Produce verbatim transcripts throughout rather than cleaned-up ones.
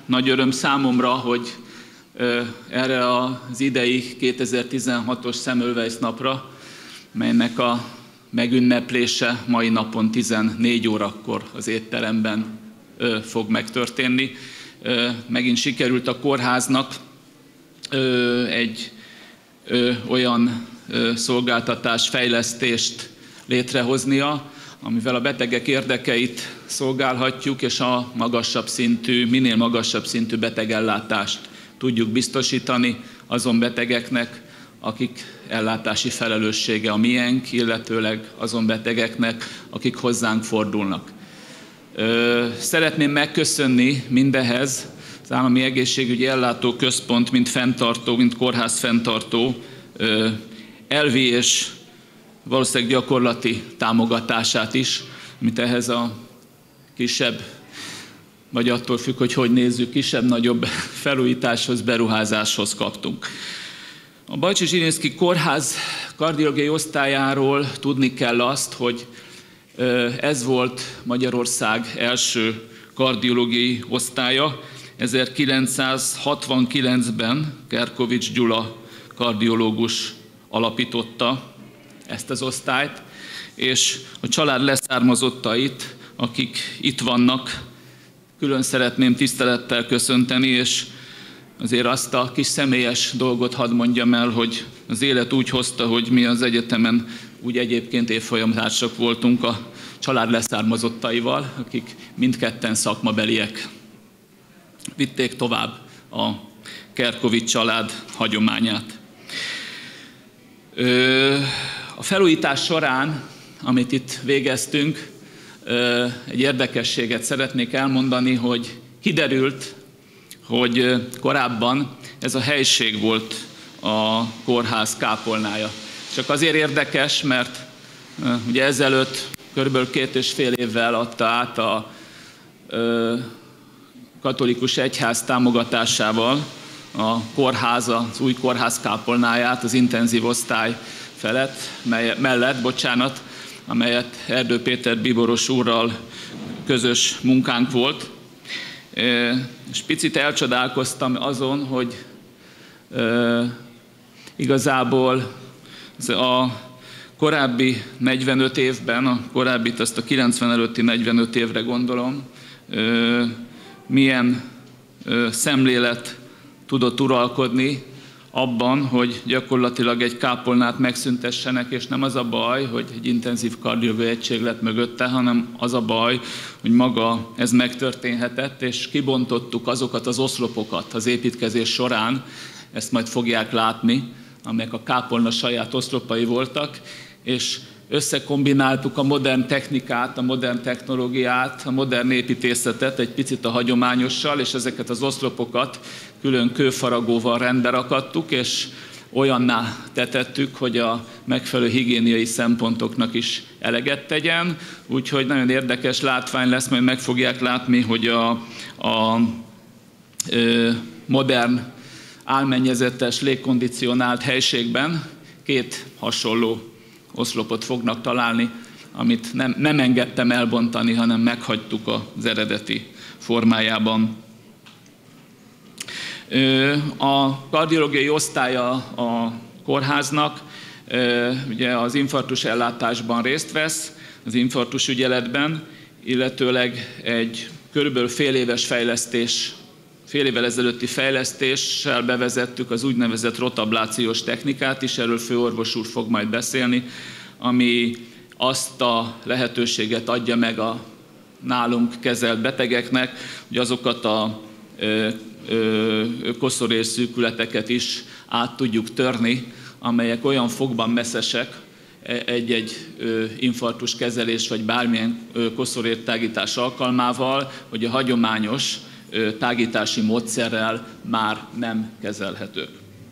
Nagy öröm számomra, hogy erre az idei kétezer-tizenhatos Semmelweis napra, melynek a megünneplése mai napon tizennégy órakor az étteremben fog megtörténni. Megint sikerült a kórháznak egy olyan szolgáltatás fejlesztést létrehoznia, amivel a betegek érdekeit szolgálhatjuk, és a magasabb szintű, minél magasabb szintű betegellátást tudjuk biztosítani azon betegeknek, akik ellátási felelőssége a miénk, illetőleg azon betegeknek, akik hozzánk fordulnak. Szeretném megköszönni mindehez az Állami Egészségügyi Ellátóközpont, mint fenntartó, mint kórház fenntartó elvi és valószínűleg gyakorlati támogatását is, amit ehhez a kisebb, vagy attól függ, hogy hogy nézzük, kisebb-nagyobb felújításhoz, beruházáshoz kaptunk. A Bajcsy Zsilinszky Kórház kardiológiai osztályáról tudni kell azt, hogy ez volt Magyarország első kardiológiai osztálya. ezerkilencszázhatvankilencben Kerkovics Gyula kardiológus alapította ezt az osztályt, és a család leszármazottait, akik itt vannak, külön szeretném tisztelettel köszönteni, és azért azt a kis személyes dolgot hadd mondjam el, hogy az élet úgy hozta, hogy mi az egyetemen úgy egyébként évfolyamtársak voltunk a család leszármazottaival, akik mindketten szakmabeliek. Vitték tovább a Kerkovics család hagyományát. A felújítás során, amit itt végeztünk, egy érdekességet szeretnék elmondani, hogy kiderült, hogy korábban ez a helység volt a kórház kápolnája. Csak azért érdekes, mert ugye ezelőtt körülbelül két és fél évvel adta át a katolikus egyház támogatásával a kórház, az új kórház kápolnáját az intenzív osztály felett, mely, mellett, bocsánat, amelyet Erdő Péter bíboros úrral közös munkánk volt. És picit elcsodálkoztam azon, hogy e, igazából a korábbi negyvenöt évben, a korábbit azt a kilencven előtti negyvenöt évre gondolom, e, milyen e, szemlélet tudott uralkodni abban, hogy gyakorlatilag egy kápolnát megszüntessenek, és nem az a baj, hogy egy intenzív kardiológiai egység lett mögötte, hanem az a baj, hogy maga ez megtörténhetett, és kibontottuk azokat az oszlopokat az építkezés során, ezt majd fogják látni, amelyek a kápolna saját oszlopai voltak, és összekombináltuk a modern technikát, a modern technológiát, a modern építészetet egy picit a hagyományossal, és ezeket az oszlopokat külön kőfaragóval rendbe rakadtuk, és olyanná tetettük, hogy a megfelelő higiéniai szempontoknak is eleget tegyen. Úgyhogy nagyon érdekes látvány lesz, majd meg fogják látni, hogy a, a ö, modern, álmennyezetes, légkondicionált helységben két hasonló oszlopot fognak találni, amit nem, nem engedtem elbontani, hanem meghagytuk az eredeti formájában. A kardiológiai osztálya a kórháznak ugye az infarktus ellátásban részt vesz, az infarktus ügyeletben, illetőleg egy körülbelül fél éves fejlesztés, fél évvel ezelőtti fejlesztéssel bevezettük az úgynevezett rotablációs technikát is, erről főorvos úr fog majd beszélni, ami azt a lehetőséget adja meg a nálunk kezelt betegeknek, hogy azokat a koszorérszűkületeket is át tudjuk törni, amelyek olyan fogban messzesek egy-egy infarktus kezelés vagy bármilyen koszorértágítás alkalmával, hogy a hagyományos tágítási módszerrel már nem kezelhetők.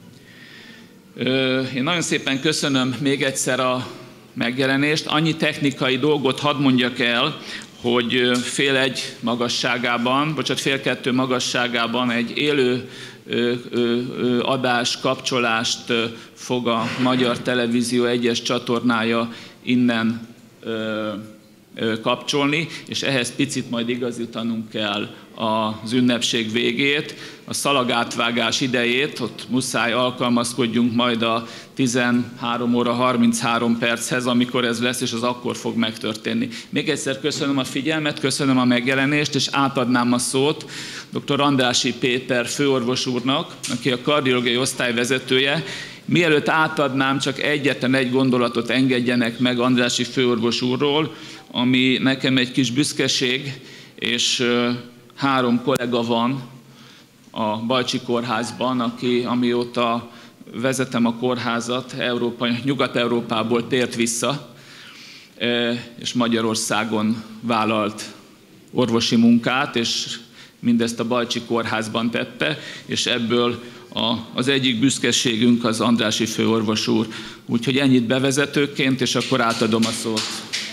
Én nagyon szépen köszönöm még egyszer a megjelenést. Annyi technikai dolgot hadd mondjak el, hogy fél egy magasságában, bocsánat, fél kettő magasságában egy élő adás, kapcsolást fog a Magyar Televízió egyes csatornája innen kapcsolni, és ehhez picit majd igazítanunk kell az ünnepség végét, a szalagátvágás idejét, ott muszáj alkalmazkodjunk majd a tizenhárom óra harminchárom perchez, amikor ez lesz, és az akkor fog megtörténni. Még egyszer köszönöm a figyelmet, köszönöm a megjelenést, és átadnám a szót dr. Andrássy Péter főorvos úrnak, aki a kardiológiai osztály vezetője. Mielőtt átadnám, csak egyetlen egy gondolatot engedjenek meg Andrássy főorvos úrról, ami nekem egy kis büszkeség, és három kollega van a Bajcsy Kórházban, aki amióta vezetem a kórházat, Európa, Nyugat-Európából tért vissza, és Magyarországon vállalt orvosi munkát, és mindezt a Bajcsy Kórházban tette, és ebből a, az egyik büszkeségünk az Andrássy főorvos úr. Úgyhogy ennyit bevezetőként, és akkor átadom a szót.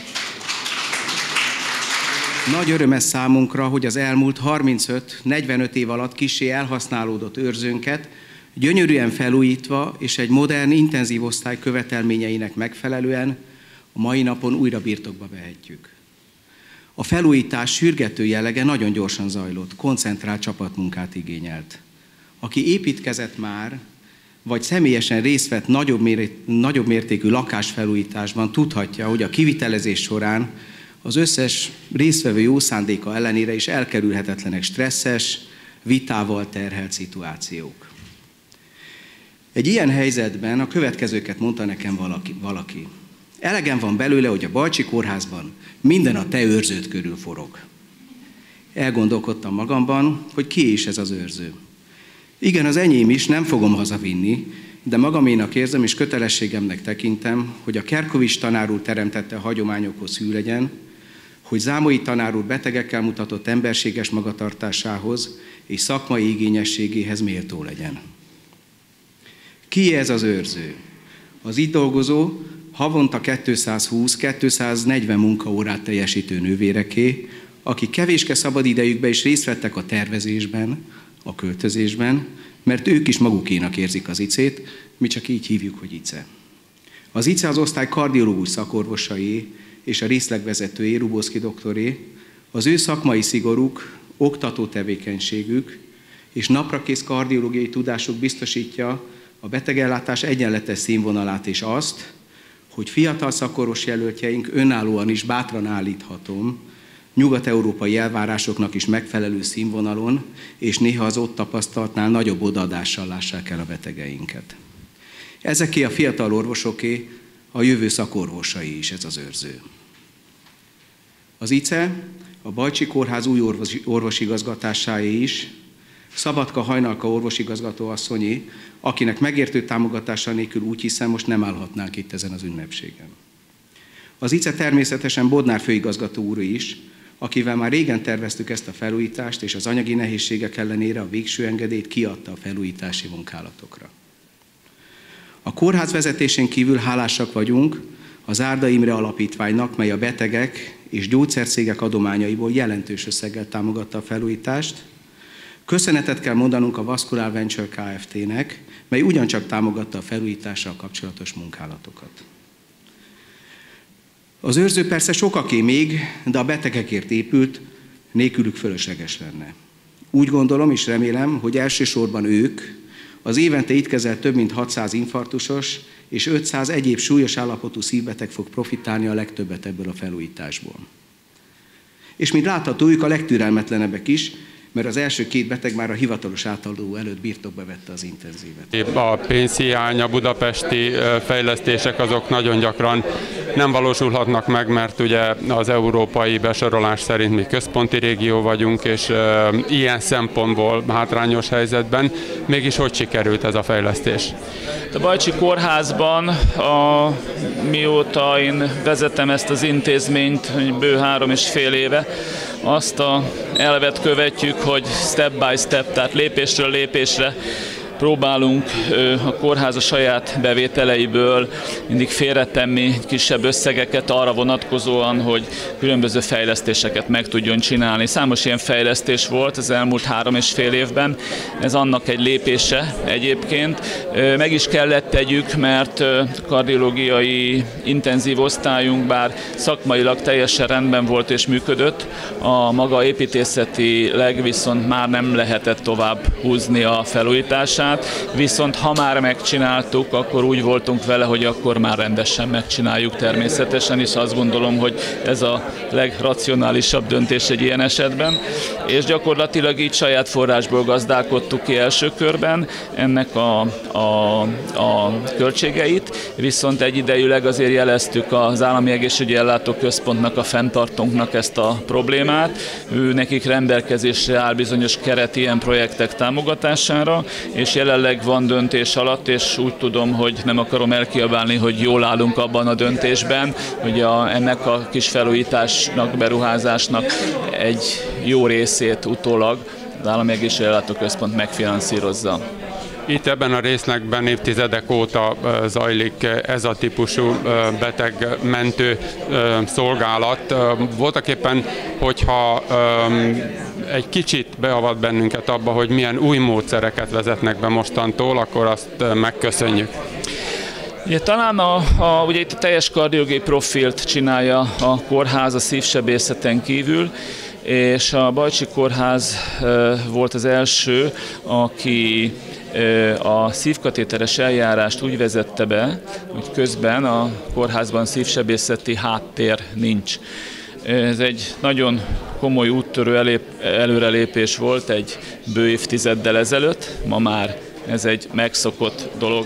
Nagy öröm ez számunkra, hogy az elmúlt harmincöt-negyvenöt év alatt kissé elhasználódott őrzőnket gyönyörűen felújítva és egy modern, intenzív osztály követelményeinek megfelelően a mai napon újra birtokba vehetjük. A felújítás sürgető jellege nagyon gyorsan zajlott, koncentrált csapatmunkát igényelt. Aki építkezett már, vagy személyesen részt vett nagyobb, méret, nagyobb mértékű lakásfelújításban, tudhatja, hogy a kivitelezés során az összes résztvevő jó szándéka ellenére is elkerülhetetlenek stresszes, vitával terhelt szituációk. Egy ilyen helyzetben a következőket mondta nekem valaki. valaki. Elegem van belőle, hogy a Bajcsy Kórházban minden a te őrződ körül forog. Elgondolkodtam magamban, hogy ki is ez az őrző. Igen, az enyém is, nem fogom hazavinni, de magaménak érzem és kötelességemnek tekintem, hogy a Kerkovics tanár úr teremtette a hagyományokhoz hű legyen, hogy Zámolyi tanár úr betegekkel mutatott emberséges magatartásához és szakmai igényességéhez méltó legyen. Ki ez az őrző? Az itt dolgozó, havonta kétszázhúsz-kétszáznegyven munkaórát teljesítő nővéreké, akik kevéske szabadidejükben is részt vettek a tervezésben, a költözésben, mert ők is magukénak érzik az icét, mi csak így hívjuk, hogy ice. Az ice az osztály kardiológus szakorvosai és a részlegvezetőjé, Ruboszki doktoré, az ő szakmai szigoruk, oktató tevékenységük és naprakész kardiológiai tudásuk biztosítja a betegellátás egyenletes színvonalát és azt, hogy fiatal szakorvos jelöltjeink önállóan is bátran állíthatom, nyugat-európai elvárásoknak is megfelelő színvonalon, és néha az ott tapasztaltnál nagyobb odaadással lássák el a betegeinket. Ezeké a fiatal orvosoké, a jövő szakorvosai is ez az őrző. Az ice, a Bajcsy Kórház új orvosi, orvosigazgatásáé is, Szabadka Hajnalka orvosigazgató asszonyi, akinek megértő támogatása nélkül úgy hiszem, most nem állhatnánk itt ezen az ünnepségen. Az ice természetesen Bodnár főigazgató úr is, akivel már régen terveztük ezt a felújítást, és az anyagi nehézségek ellenére a végső engedélyt kiadta a felújítási munkálatokra. A kórház vezetésén kívül hálásak vagyunk az Árda Imre Alapítványnak, mely a betegek és gyógyszercégek adományaiból jelentős összeggel támogatta a felújítást. Köszönetet kell mondanunk a Vascular Venture Kft-nek, mely ugyancsak támogatta a felújítással kapcsolatos munkálatokat. Az őrző persze sokaké még, de a betegekért épült, nélkülük fölösleges lenne. Úgy gondolom és remélem, hogy elsősorban ők, az évente itt kezelt több mint hatszáz infarktusos és ötszáz egyéb súlyos állapotú szívbeteg fog profitálni a legtöbbet ebből a felújításból. És mint látható, ők a legtürelmetlenebbek is, mert az első két beteg már a hivatalos átadó előtt birtokba vette az intenzívet. A pénzhiány, a budapesti fejlesztések azok nagyon gyakran nem valósulhatnak meg, mert ugye az európai besorolás szerint mi központi régió vagyunk, és ilyen szempontból hátrányos helyzetben. Mégis hogy sikerült ez a fejlesztés? A Bajcsy Kórházban, a, mióta én vezetem ezt az intézményt, bő három és fél éve, azt a elvet követjük, hogy step by step, tehát lépésről lépésre próbálunk a kórház a saját bevételeiből mindig félretenni kisebb összegeket arra vonatkozóan, hogy különböző fejlesztéseket meg tudjon csinálni. Számos ilyen fejlesztés volt az elmúlt három és fél évben, ez annak egy lépése egyébként. Meg is kellett tegyük, mert kardiológiai intenzív osztályunk, bár szakmailag teljesen rendben volt és működött, a maga építészetileg viszont már nem lehetett tovább húzni a felújítását, viszont ha már megcsináltuk, akkor úgy voltunk vele, hogy akkor már rendesen megcsináljuk természetesen, és azt gondolom, hogy ez a legracionálisabb döntés egy ilyen esetben, és gyakorlatilag így saját forrásból gazdálkodtuk ki első körben ennek a, a, a költségeit, viszont egyidejűleg azért jeleztük az Állami Egészségügyi Ellátóközpontnak, a fenntartónknak ezt a problémát. Ő nekik rendelkezésre áll bizonyos keret ilyen projektek támogatására, és jelenleg van döntés alatt, és úgy tudom, hogy nem akarom elkiabálni, hogy jól állunk abban a döntésben, hogy a, ennek a kis felújításnak, beruházásnak egy jó részét utólag az Állami Egészségügyi Ellátóközpont megfinanszírozza. Itt ebben a részlegben évtizedek óta zajlik ez a típusú betegmentő szolgálat. Voltaképpen, hogyha egy kicsit beavat bennünket abba, hogy milyen új módszereket vezetnek be mostantól, akkor azt megköszönjük. Ugye, talán a, a, ugye itt a teljes kardiológiai profilt csinálja a kórház a szívsebészeten kívül, és a Bajcsi Kórház volt az első, aki a szívkatéteres eljárást úgy vezette be, hogy közben a kórházban szívsebészeti háttér nincs. Ez egy nagyon komoly úttörő elép, előrelépés volt egy bő évtizeddel ezelőtt, ma már ez egy megszokott dolog.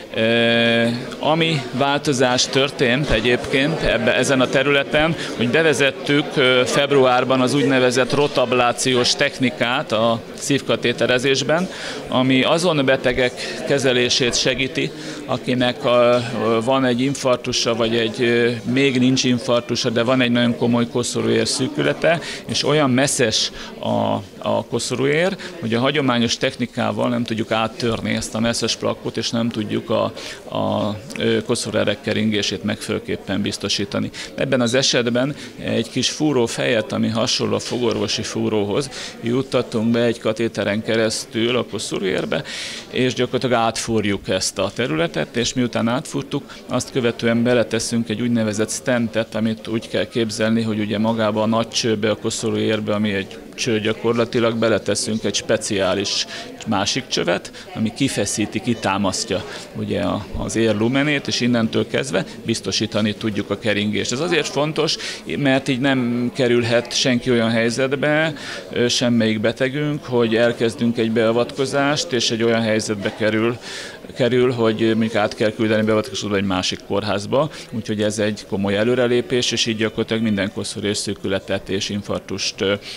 E, ami változás történt egyébként ebbe, ezen a területen, hogy bevezettük februárban az úgynevezett rotablációs technikát a szívkatéterezésben, ami azon betegek kezelését segíti, akinek a, van egy infarktusa, vagy egy még nincs infarktusa, de van egy nagyon komoly koszorúér szűkülete, és olyan messzes a, a koszorúér, hogy a hagyományos technikával nem tudjuk áttörni ezt a messzes plakkot, és nem tudjuk a, a koszorúerek keringését megfelelőképpen biztosítani. Ebben az esetben egy kis fúrófejet, ami hasonló a fogorvosi fúróhoz, juttatunk be egy katéteren keresztül a koszorúérbe, és gyakorlatilag átfúrjuk ezt a területet, és miután átfúrtuk, azt követően beleteszünk egy úgynevezett stentet, amit úgy kell képzelni, hogy ugye magába a nagy csőbe, a koszorúérbe, ami egy cső gyakorlatilag, beleteszünk egy speciális másik csövet, ami kifeszíti, kitámasztja ugye az ér lumenét, és innentől kezdve biztosítani tudjuk a keringést. Ez azért fontos, mert így nem kerülhet senki olyan helyzetbe, semmelyik betegünk, hogy elkezdünk egy beavatkozást, és egy olyan helyzetbe kerül, kerül, hogy mondjuk át kell küldeni beavatkozódva egy másik kórházba, úgyhogy ez egy komoly előrelépés, és így gyakorlatilag minden koszorúér szűkületet és infarktust,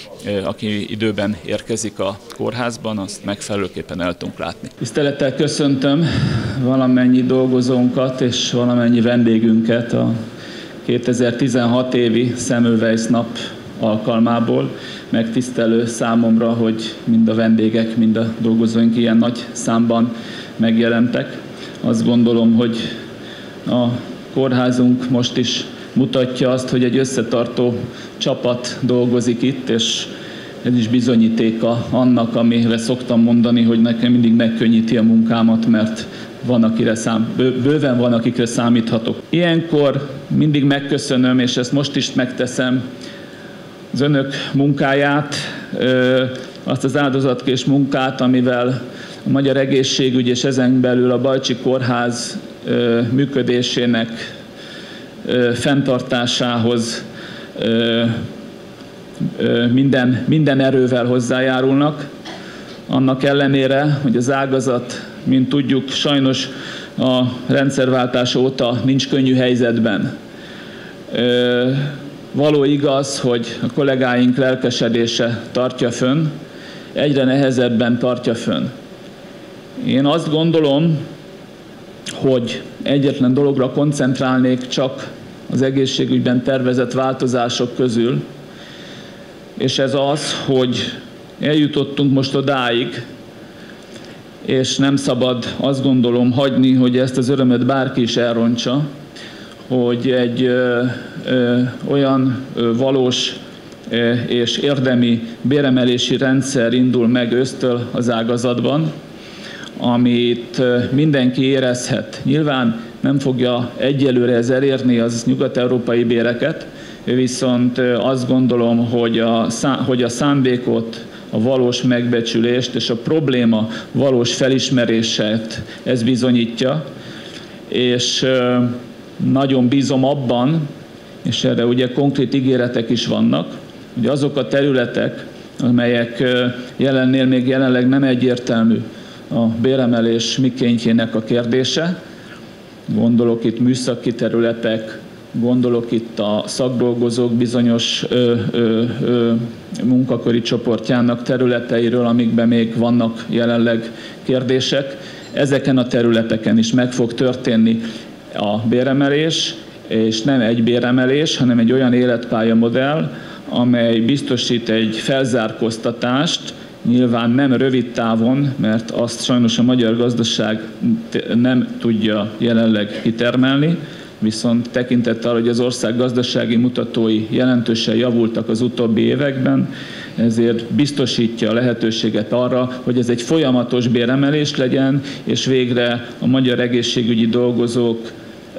aki időben érkezik a kórházban, azt megfelelőképpen el tudunk látni. Tisztelettel köszöntöm valamennyi dolgozónkat és valamennyi vendégünket a kétezer-tizenhat évi Semmelweis nap alkalmából. Megtisztelő számomra, hogy mind a vendégek, mind a dolgozóink ilyen nagy számban megjelentek. Azt gondolom, hogy a kórházunk most is mutatja azt, hogy egy összetartó csapat dolgozik itt, és ez is bizonyítéka annak, amire szoktam mondani, hogy nekem mindig megkönnyíti a munkámat, mert van, akire szám, bőven van, akikre számíthatok. Ilyenkor mindig megköszönöm, és ezt most is megteszem, az önök munkáját, azt az áldozatkés munkát, amivel a magyar egészségügy és ezen belül a Bajcsi Kórház működésének fenntartásához minden, minden erővel hozzájárulnak. Annak ellenére, hogy az ágazat, mint tudjuk, sajnos a rendszerváltás óta nincs könnyű helyzetben. Való igaz, hogy a kollégáink lelkesedése tartja fönn, egyre nehezebben tartja fönn. Én azt gondolom, hogy egyetlen dologra koncentrálnék csak az egészségügyben tervezett változások közül, és ez az, hogy eljutottunk most odáig, és nem szabad, azt gondolom, hagyni, hogy ezt az örömet bárki is elrontsa, hogy egy ö, ö, olyan ö, valós ö, és érdemi béremelési rendszer indul meg ősztől az ágazatban, amit ö, mindenki érezhet. Nyilván nem fogja egyelőre ez elérni az nyugat-európai béreket, viszont ö, azt gondolom, hogy a, hogy a szándékot, a valós megbecsülést és a probléma valós felismerését ez bizonyítja, és ö, nagyon bízom abban, és erre ugye konkrét ígéretek is vannak, hogy azok a területek, amelyek jelennél még jelenleg nem egyértelmű a béremelés mikéntjének a kérdése, gondolok itt műszaki területek, gondolok itt a szakdolgozók bizonyos ö, ö, ö, munkaköri csoportjának területeiről, amikben még vannak jelenleg kérdések. Ezeken a területeken is meg fog történni a béremelés, és nem egy béremelés, hanem egy olyan életpályamodell, amely biztosít egy felzárkóztatást, nyilván nem rövid távon, mert azt sajnos a magyar gazdaság nem tudja jelenleg kitermelni, viszont tekintettel, hogy az ország gazdasági mutatói jelentősen javultak az utóbbi években, ezért biztosítja a lehetőséget arra, hogy ez egy folyamatos béremelés legyen, és végre a magyar egészségügyi dolgozók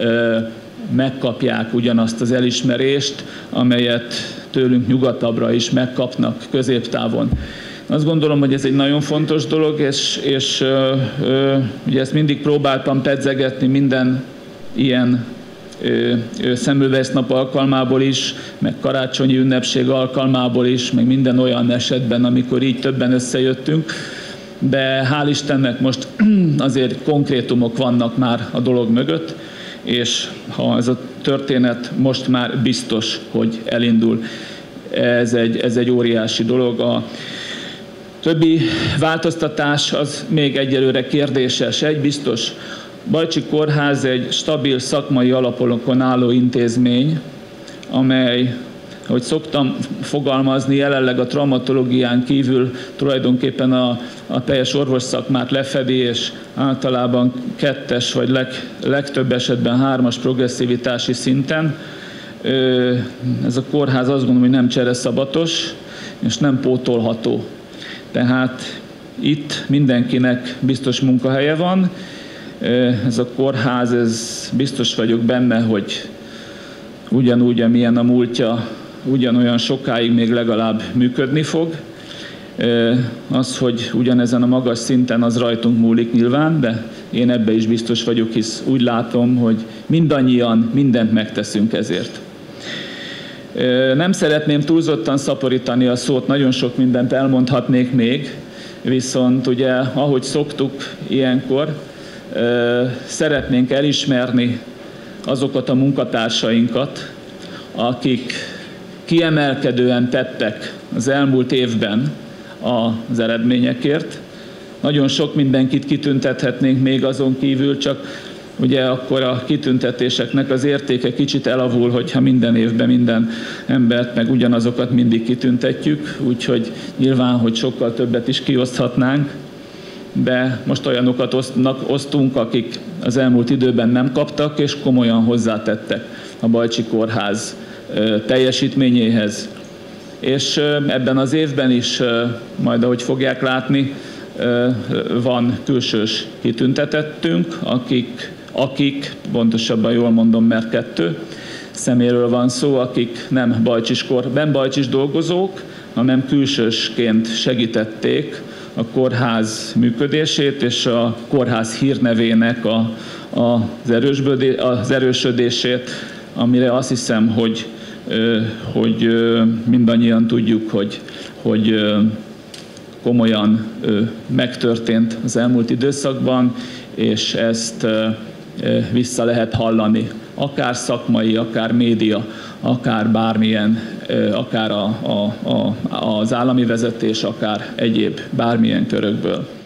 megkapják ugyanazt az elismerést, amelyet tőlünk nyugatabbra is megkapnak középtávon. Azt gondolom, hogy ez egy nagyon fontos dolog, és, és ö, ö, ugye ezt mindig próbáltam pedzegetni minden ilyen szemülvesznap alkalmából is, meg karácsonyi ünnepség alkalmából is, meg minden olyan esetben, amikor így többen összejöttünk, de hál' Istennek most azért konkrétumok vannak már a dolog mögött, és ha ez a történet most már biztos, hogy elindul. Ez egy, ez egy óriási dolog. A többi változtatás az még egyelőre kérdéses. Egy biztos, Bajcsy Kórház egy stabil szakmai alapokon álló intézmény, amely, ahogy szoktam fogalmazni, jelenleg a traumatológián kívül tulajdonképpen a, a teljes orvosszakmát lefedi, és általában kettes vagy leg, legtöbb esetben hármas progresszivitási szinten. Ez a kórház azt gondolom, hogy nem csereszabatos, és nem pótolható. Tehát itt mindenkinek biztos munkahelye van. Ez a kórház, ez biztos vagyok benne, hogy ugyanúgy, amilyen a múltja, ugyanolyan sokáig még legalább működni fog. Az, hogy ugyanezen a magas szinten, az rajtunk múlik nyilván, de én ebbe is biztos vagyok, hisz úgy látom, hogy mindannyian mindent megteszünk ezért. Nem szeretném túlzottan szaporítani a szót, nagyon sok mindent elmondhatnék még, viszont ugye, ahogy szoktuk ilyenkor, szeretnénk elismerni azokat a munkatársainkat, akik kiemelkedően tettek az elmúlt évben az eredményekért. Nagyon sok mindenkit kitüntethetnénk még azon kívül, csak ugye akkor a kitüntetéseknek az értéke kicsit elavul, hogyha minden évben minden embert, meg ugyanazokat mindig kitüntetjük, úgyhogy nyilván, hogy sokkal többet is kioszthatnánk, de most olyanokat osztnak, osztunk, akik az elmúlt időben nem kaptak, és komolyan hozzátettek a Bajcsy Kórház teljesítményéhez. És ebben az évben is, majd ahogy fogják látni, van külsős kitüntetettünk, akik, akik, pontosabban jól mondom, mert kettő szeméről van szó, akik nem bajcsis, nem bajcsis dolgozók, hanem külsősként segítették a kórház működését és a kórház hírnevének a, a, az, az erősödését, amire azt hiszem, hogy, hogy mindannyian tudjuk, hogy, hogy komolyan megtörtént az elmúlt időszakban, és ezt vissza lehet hallani, akár szakmai, akár média, akár bármilyen, akár a, a, a, az állami vezetés, akár egyéb bármilyen körökből.